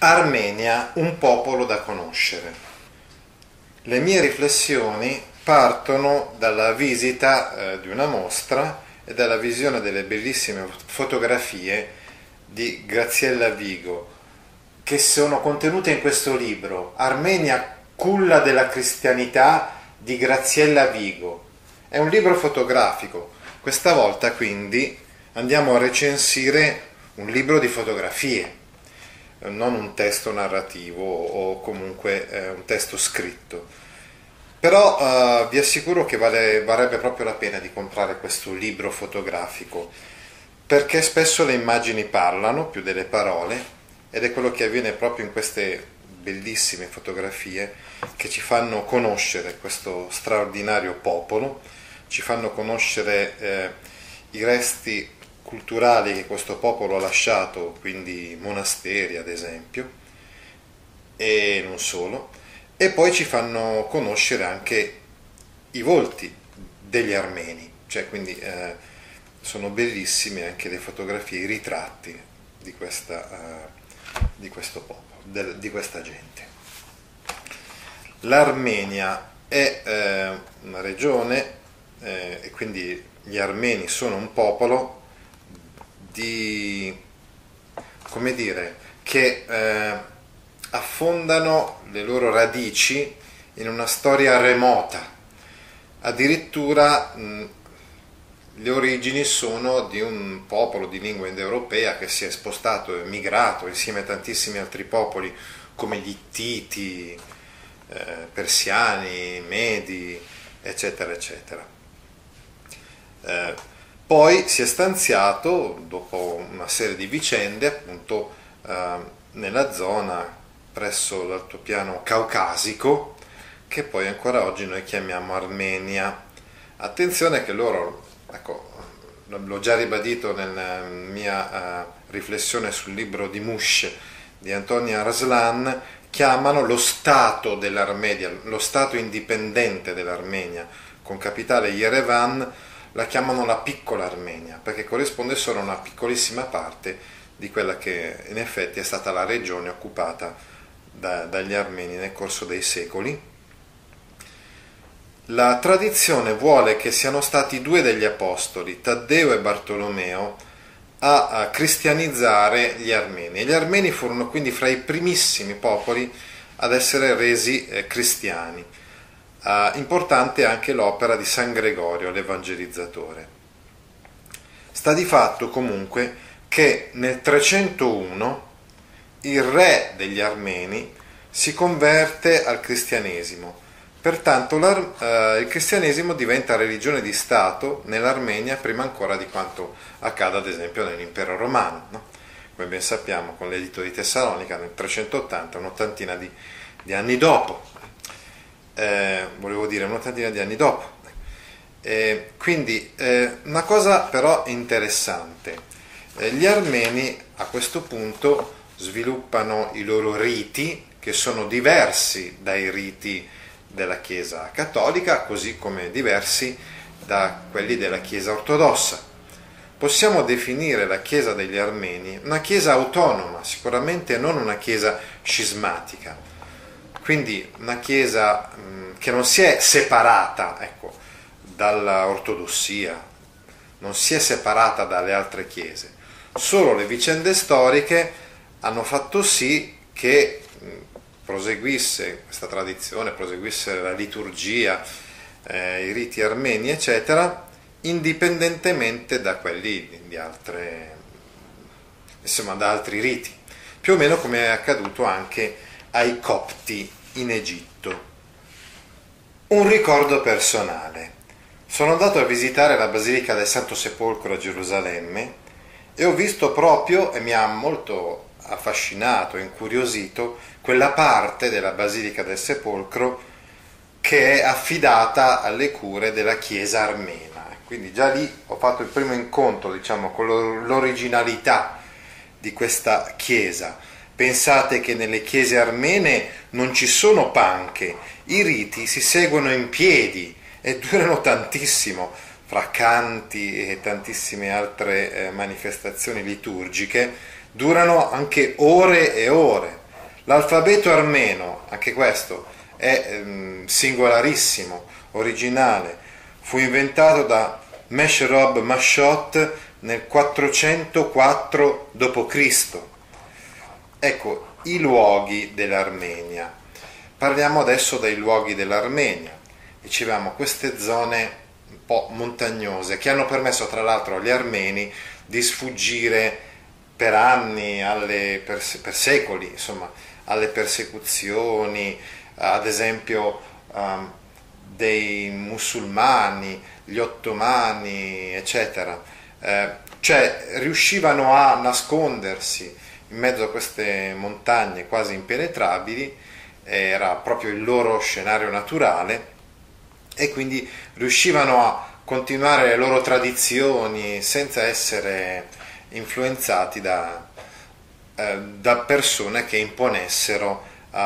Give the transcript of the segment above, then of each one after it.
Armenia, un popolo da conoscere. Le mie riflessioni partono dalla visita di una mostra e dalla visione delle bellissime fotografie di Graziella Vigo, che sono contenute in questo libro, Armenia, culla della cristianità, di Graziella Vigo. È un libro fotografico. Questa volta quindi andiamo a recensire un libro di fotografie, non un testo narrativo o comunque un testo scritto. Però vi assicuro che varrebbe proprio la pena di comprare questo libro fotografico, perché spesso le immagini parlano più delle parole, ed è quello che avviene proprio in queste bellissime fotografie che ci fanno conoscere questo straordinario popolo, ci fanno conoscere i resti culturali che questo popolo ha lasciato, quindi monasteri ad esempio, e non solo, e poi ci fanno conoscere anche i volti degli armeni, cioè quindi sono bellissime anche le fotografie, i ritratti di questo popolo, di questa gente. L'Armenia è una regione e quindi gli armeni sono un popolo che affondano le loro radici in una storia remota. Addirittura le origini sono di un popolo di lingua indoeuropea che si è spostato e migrato insieme a tantissimi altri popoli come gli Ittiti, persiani, medi, eccetera, eccetera. Poi si è stanziato, dopo una serie di vicende, appunto nella zona presso l'altopiano caucasico, che poi ancora oggi noi chiamiamo Armenia. Attenzione che loro, ecco, l'ho già ribadito nella mia riflessione sul libro di Mush di Antonia Arslan, chiamano lo Stato dell'Armenia, lo Stato indipendente dell'Armenia, con capitale Yerevan, la chiamano la piccola Armenia, perché corrisponde solo a una piccolissima parte di quella che in effetti è stata la regione occupata dagli armeni nel corso dei secoli. La tradizione vuole che siano stati due degli apostoli, Taddeo e Bartolomeo, a cristianizzare gli armeni. E gli armeni furono quindi fra i primissimi popoli ad essere resi cristiani. Importante anche l'opera di San Gregorio, l'Evangelizzatore. Sta di fatto comunque che nel 301 il re degli Armeni si converte al cristianesimo, pertanto il cristianesimo diventa religione di Stato nell'Armenia prima ancora di quanto accada ad esempio nell'impero romano, no? Come ben sappiamo con l'editto di Tessalonica nel 380, un'ottantina di anni dopo. Un'ottantina di anni dopo. Quindi una cosa però interessante, gli armeni a questo punto sviluppano i loro riti che sono diversi dai riti della Chiesa cattolica, così come diversi da quelli della Chiesa ortodossa. Possiamo definire la Chiesa degli armeni una Chiesa autonoma, sicuramente non una Chiesa scismatica. Quindi una Chiesa che non si è separata, ecco, dalla ortodossia, non si è separata dalle altre chiese. Solo le vicende storiche hanno fatto sì che proseguisse questa tradizione, proseguisse la liturgia, i riti armeni, eccetera, indipendentemente da quelli di altre, insomma, da altri riti. Più o meno come è accaduto anche ai copti in Egitto. Un ricordo personale. Sono andato a visitare la Basilica del Santo Sepolcro a Gerusalemme e ho visto proprio, e mi ha molto affascinato, incuriosito, quella parte della Basilica del Sepolcro che è affidata alle cure della Chiesa armena. Quindi già lì ho fatto il primo incontro, diciamo, con l'originalità di questa Chiesa. Pensate che nelle chiese armene non ci sono panche, i riti si seguono in piedi e durano tantissimo, fra canti e tantissime altre manifestazioni liturgiche, durano anche ore e ore. L'alfabeto armeno, anche questo, è singolarissimo, originale, fu inventato da Meshrop Mashot nel 404 d.C. Ecco, i luoghi dell'Armenia. Parliamo adesso dei luoghi dell'Armenia. Dicevamo queste zone un po' montagnose che hanno permesso tra l'altro agli armeni di sfuggire per anni, per secoli, insomma, alle persecuzioni, ad esempio dei musulmani, gli ottomani, eccetera. Cioè riuscivano a nascondersi in mezzo a queste montagne quasi impenetrabili, era proprio il loro scenario naturale, e quindi riuscivano a continuare le loro tradizioni senza essere influenzati da persone che imponessero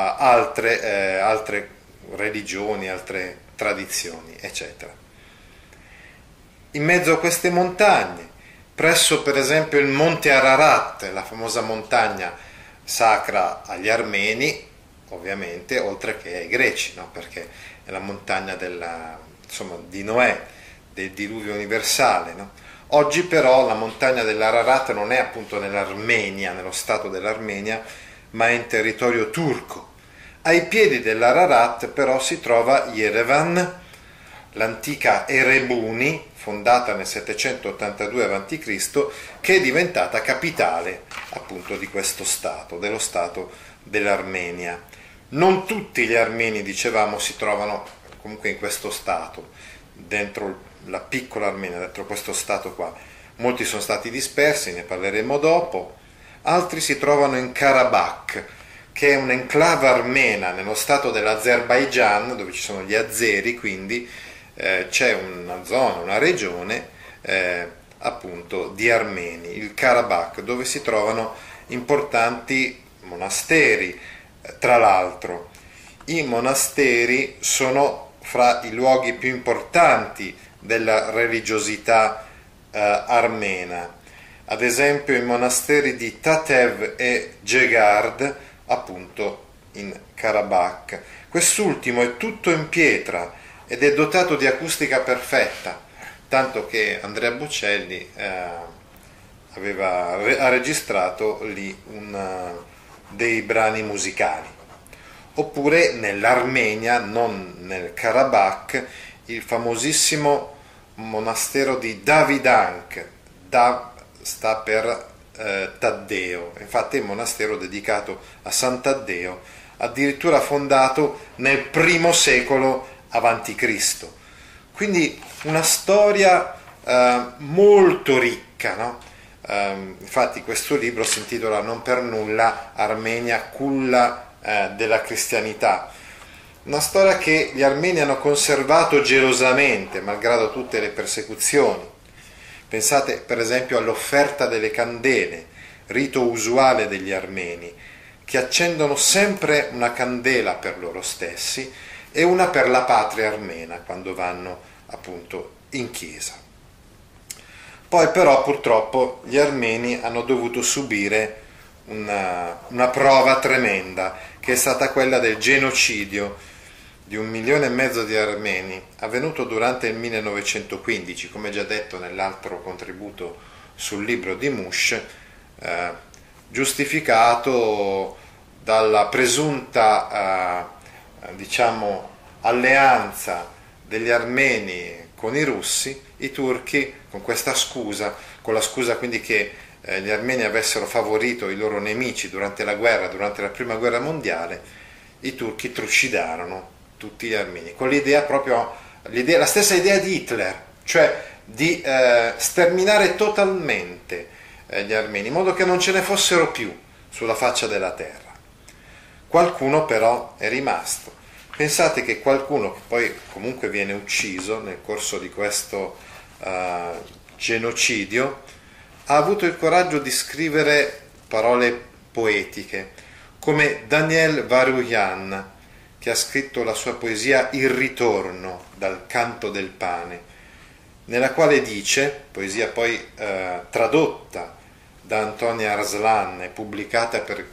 altre religioni, altre tradizioni, eccetera. In mezzo a queste montagne, presso per esempio il monte Ararat, la famosa montagna sacra agli armeni, ovviamente, oltre che ai greci, no? Perché è la montagna di Noè, del diluvio universale, no? Oggi però la montagna dell'Ararat non è appunto nell'Armenia, nello stato dell'Armenia, ma è in territorio turco. Ai piedi dell'Ararat però si trova Yerevan, l'antica Erebuni, fondata nel 782 a.C., che è diventata capitale appunto di questo stato, dello stato dell'Armenia. Non tutti gli armeni, dicevamo, si trovano comunque in questo stato, dentro la piccola Armenia, dentro questo stato qua. Molti sono stati dispersi, ne parleremo dopo. Altri si trovano in Karabakh, che è un'enclave armena nello stato dell'Azerbaigian, dove ci sono gli azeri, quindi c'è una zona, una regione appunto di armeni, il Karabakh, dove si trovano importanti monasteri. Tra l'altro, i monasteri sono fra i luoghi più importanti della religiosità armena. Ad esempio i monasteri di Tatev e Gegard, appunto in Karabakh. Quest'ultimo è tutto in pietra ed è dotato di acustica perfetta, tanto che Andrea Bocelli ha registrato lì dei brani musicali. Oppure nell'Armenia, non nel Karabakh, il famosissimo monastero di Davidank. Dav sta per Taddeo, infatti è un monastero dedicato a Sant'Addeo, addirittura fondato nel I secolo a.C. Quindi una storia molto ricca, no? Infatti questo libro si intitola non per nulla Armenia, culla della cristianità, una storia che gli armeni hanno conservato gelosamente malgrado tutte le persecuzioni. Pensate per esempio all'offerta delle candele, rito usuale degli armeni, che accendono sempre una candela per loro stessi e una per la patria armena quando vanno appunto in chiesa. Poi però purtroppo gli armeni hanno dovuto subire una prova tremenda, che è stata quella del genocidio di 1,5 milioni di armeni, avvenuto durante il 1915, come già detto nell'altro contributo sul libro di Mush, giustificato dalla presunta alleanza degli armeni con i russi, i turchi, con questa scusa, con la scusa quindi che gli armeni avessero favorito i loro nemici durante la prima guerra mondiale, i turchi trucidarono tutti gli armeni, con la stessa idea di Hitler, cioè di sterminare totalmente gli armeni, in modo che non ce ne fossero più sulla faccia della terra. Qualcuno però è rimasto. Pensate che qualcuno, che poi comunque viene ucciso nel corso di questo genocidio, ha avuto il coraggio di scrivere parole poetiche, come Daniel Varouyan, che ha scritto la sua poesia Il ritorno dal canto del pane, nella quale dice, poesia poi tradotta da Antonia Arslan e pubblicata per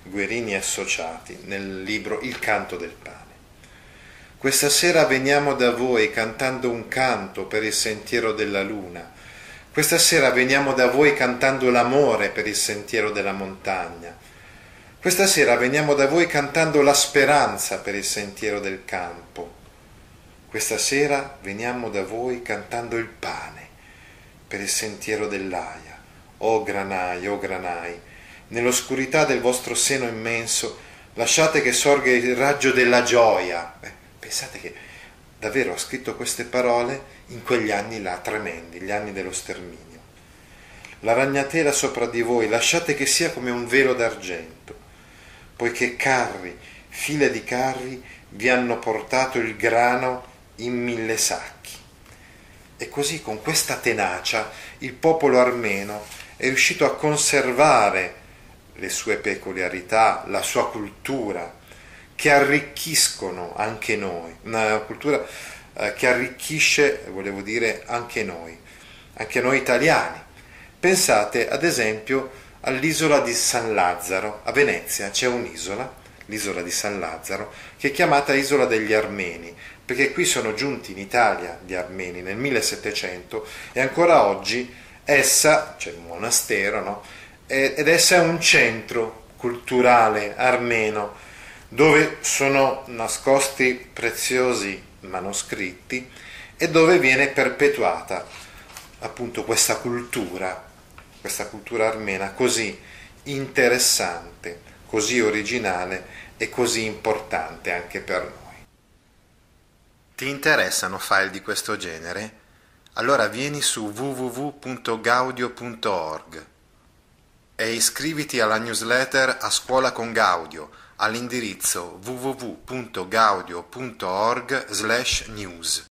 Guerini e Associati nel libro Il canto del pane. Questa sera veniamo da voi cantando un canto per il sentiero della luna. Questa sera veniamo da voi cantando l'amore per il sentiero della montagna. Questa sera veniamo da voi cantando la speranza per il sentiero del campo. Questa sera veniamo da voi cantando il pane per il sentiero dell'aia. O granai, nell'oscurità del vostro seno immenso, lasciate che sorga il raggio della gioia. Pensate che davvero ha scritto queste parole in quegli anni là, tremendi, gli anni dello sterminio. La ragnatela sopra di voi, lasciate che sia come un velo d'argento, poiché carri, file di carri, vi hanno portato il grano in 1000 sacchi. E così, con questa tenacia, il popolo armeno è riuscito a conservare le sue peculiarità, la sua cultura, che arricchiscono anche noi, una cultura che arricchisce, volevo dire, anche noi italiani. Pensate ad esempio all'isola di San Lazzaro. A Venezia c'è un'isola, l'isola di San Lazzaro, che è chiamata Isola degli Armeni, perché qui sono giunti in Italia gli armeni nel 1700 e ancora oggi essa, c'è un monastero, no? Ed essa è un centro culturale armeno dove sono nascosti preziosi manoscritti e dove viene perpetuata appunto questa cultura armena così interessante, così originale e così importante anche per noi. Ti interessano file di questo genere? Allora vieni su www.gaudio.org e iscriviti alla newsletter A Scuola con Gaudio all'indirizzo www.gaudio.org/news.